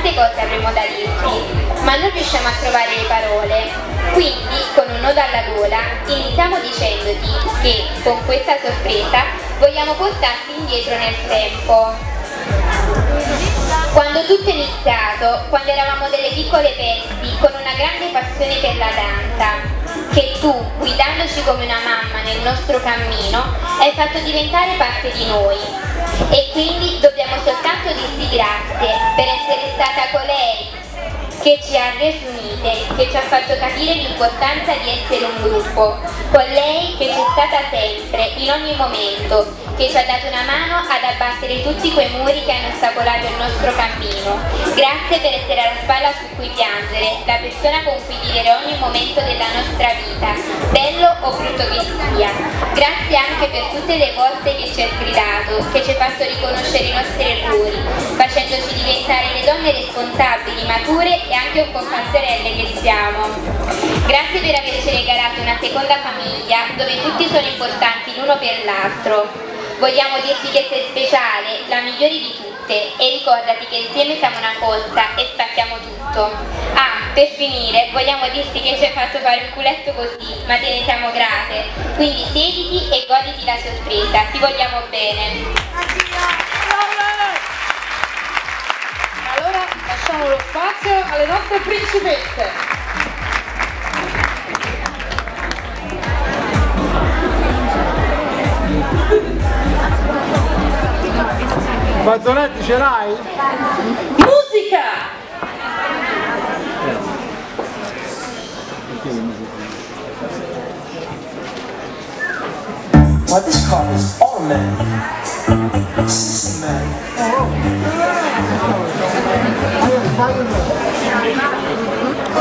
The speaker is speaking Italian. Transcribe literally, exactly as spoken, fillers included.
tante cose avremmo da dirti, ma non riusciamo a trovare le parole. Quindi, con un nodo alla gola, iniziamo dicendoti che, con questa sorpresa, vogliamo portarti indietro nel tempo. Quando tutto è iniziato, quando eravamo delle piccole pezzi con una grande passione per la danza, che tu, guidandoci come una mamma nel nostro cammino, hai fatto diventare parte di noi. E quindi dobbiamo soltanto dirti grazie per essere stata colei che ci ha reso unite, che ci ha fatto capire l'importanza di essere un gruppo, con lei che c'è stata sempre, in ogni momento, che ci ha dato una mano ad abbattere tutti quei muri che hanno ostacolato il nostro cammino. Grazie per essere alla spalla su cui piangere, la persona con cui vivere ogni momento della nostra vita, bello o brutto che sia. Grazie anche per tutte le volte che ci hai sgridato, che ci hai fatto riconoscere i nostri errori, facendoci diventare le donne responsabili, mature e anche un po' passerelle che siamo. Grazie per averci regalato una seconda famiglia dove tutti sono importanti l'uno per l'altro. Vogliamo dirti che sei speciale, la migliore di tutte, e ricordati che insieme siamo una forza e spacchiamo tutto. Ah, per finire, vogliamo dirti che ci hai fatto fare un culetto così, ma te ne siamo grate. Quindi siediti e goditi la sorpresa, ti vogliamo bene. Allora lasciamo lo spazio alle nostre principesse. Fazzoletti ce l'hai? Musica! Well, this car is automatic. Systematic. Oh.